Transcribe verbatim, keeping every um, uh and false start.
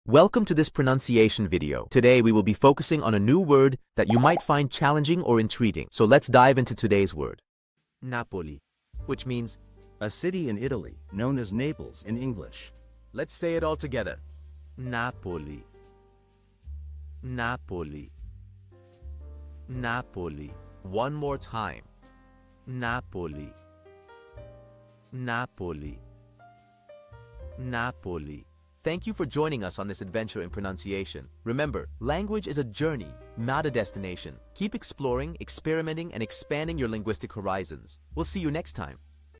Welcome to this pronunciation video. Today we will be focusing on a new word that you might find challenging or intriguing. So let's dive into today's word. Napoli, which means a city in Italy, known as Naples in English. Let's say it all together. Napoli. Napoli. Napoli. One more time. Napoli. Napoli. Napoli. Thank you for joining us on this adventure in pronunciation. Remember, language is a journey, not a destination. Keep exploring, experimenting, and expanding your linguistic horizons. We'll see you next time.